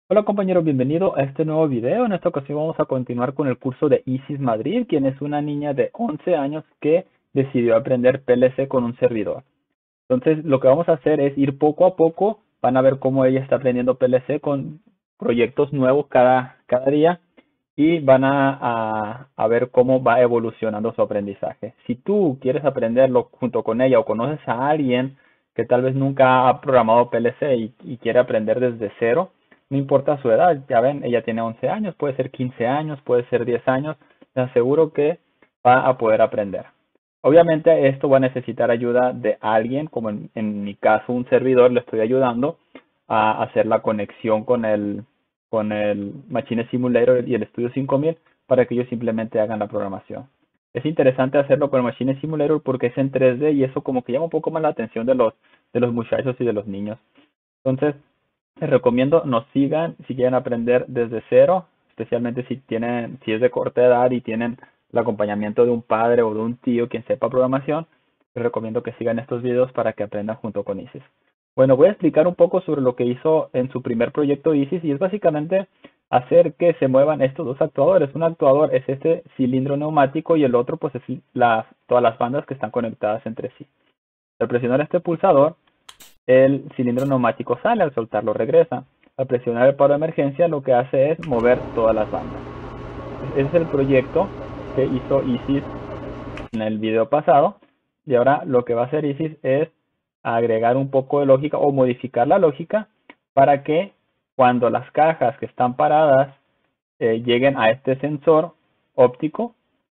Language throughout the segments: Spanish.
Hola compañero, bienvenido a este nuevo video. En esta ocasión vamos a continuar con el curso de Isis Madrid, quien es una niña de 11 años que decidió aprender PLC con un servidor. Entonces lo que vamos a hacer es ir poco a poco, van a ver cómo ella está aprendiendo PLC con proyectos nuevos cada día y van a ver cómo va evolucionando su aprendizaje. Si tú quieres aprenderlo junto con ella o conoces a alguien que tal vez nunca ha programado PLC y quiere aprender desde cero, no importa su edad, ya ven, ella tiene 11 años, puede ser 15 años, puede ser 10 años, te aseguro que va a poder aprender. Obviamente esto va a necesitar ayuda de alguien, como en mi caso un servidor, le estoy ayudando a hacer la conexión con el Machine Simulator y el Studio 5000 para que ellos simplemente hagan la programación. Es interesante hacerlo con el Machine Simulator porque es en 3D y eso como que llama un poco más la atención de los muchachos y de los niños. Entonces, les recomiendo nos sigan si quieren aprender desde cero, especialmente si es de corta edad y tienen el acompañamiento de un padre o de un tío quien sepa programación. Les recomiendo que sigan estos videos para que aprendan junto con Isis. Bueno, voy a explicar un poco sobre lo que hizo en su primer proyecto Isis y es básicamente hacer que se muevan estos dos actuadores. Un actuador es este cilindro neumático y el otro pues es todas las bandas que están conectadas entre sí. Al presionar este pulsador, el cilindro neumático sale, al soltarlo regresa. Al presionar el paro de emergencia lo que hace es mover todas las bandas. Ese es el proyecto que hizo Isis en el video pasado y ahora lo que va a hacer Isis es agregar un poco de lógica o modificar la lógica para que cuando las cajas que están paradas lleguen a este sensor óptico,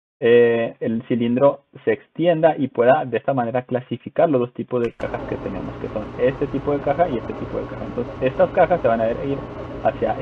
el cilindro se extienda y pueda de esta manera clasificar los dos tipos de cajas que tenemos, que son este tipo de caja y este tipo de caja. Entonces, estas cajas se van a ir hacia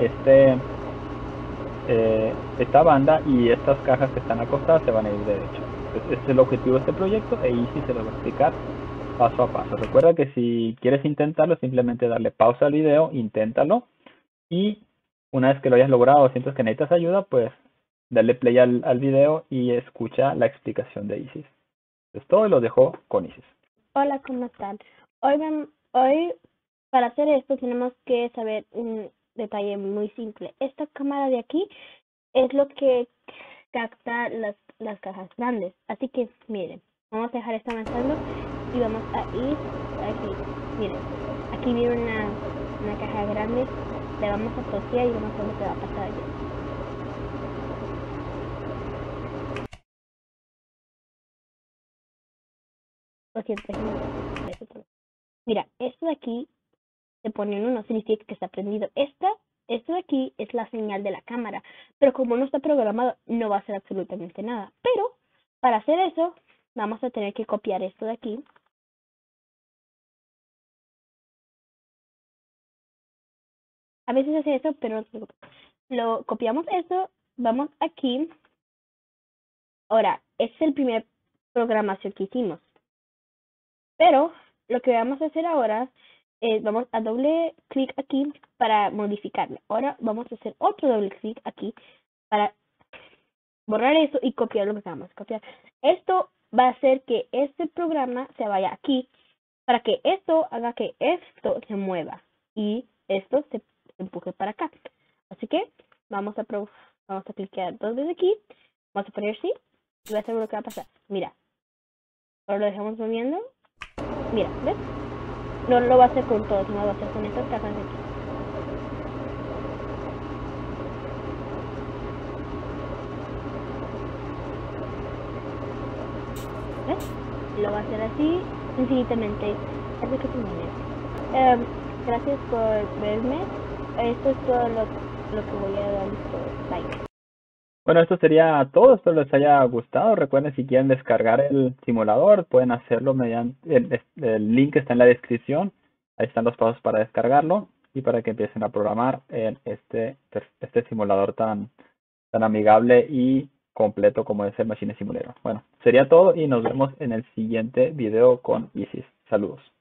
esta banda y estas cajas que están acostadas se van a ir derecho. Entonces, este es el objetivo de este proyecto e Easy se lo va a explicar paso a paso. Recuerda que si quieres intentarlo, simplemente darle pausa al video, inténtalo y una vez que lo hayas logrado o sientes que necesitas ayuda, pues darle play al video y escucha la explicación de Isis. Es todo y lo dejo con Isis. Hola, ¿cómo están? Hoy para hacer esto tenemos que saber un detalle muy simple. Esta cámara de aquí es lo que capta las cajas grandes. Así que miren, vamos a dejar esto avanzando y vamos a ir aquí. Miren, aquí viene una caja grande. Le vamos a toquear y vamos a ver lo que va a pasar allí. Lo siento, déjenme ver esto. Mira, esto de aquí se pone en uno, significa que está prendido. Esto de aquí es la señal de la cámara, pero como no está programado, no va a hacer absolutamente nada. Pero para hacer eso, vamos a tener que copiar esto de aquí. A veces hace eso, pero no se preocupe. Lo copiamos esto, vamos aquí. Ahora, este es el primer programación que hicimos. Pero lo que vamos a hacer ahora es, vamos a doble clic aquí para modificarlo. Ahora vamos a hacer otro doble clic aquí para borrar eso y copiar lo que acabamos de copiar. Esto va a hacer que este programa se vaya aquí para que esto haga que esto se mueva y esto se empuje para acá. Así que vamos a clicar dos veces aquí, vamos a poner sí y va a ser lo que va a pasar. Mira, ahora lo dejamos moviendo. Mira, ¿ves? No lo va a hacer con todos, no lo va a hacer con estas cajas de aquí. ¿Ves? Lo va a hacer así infinitamente. Hasta que termine. Gracias por verme. Esto es todo lo que voy a dar. Bye. Bueno, esto sería todo. Espero les haya gustado. Recuerden, si quieren descargar el simulador, pueden hacerlo mediante el link que está en la descripción. Ahí están los pasos para descargarlo y para que empiecen a programar en este simulador tan amigable y completo como es el Machine Simulator. Bueno, sería todo y nos vemos en el siguiente video con Isis. Saludos.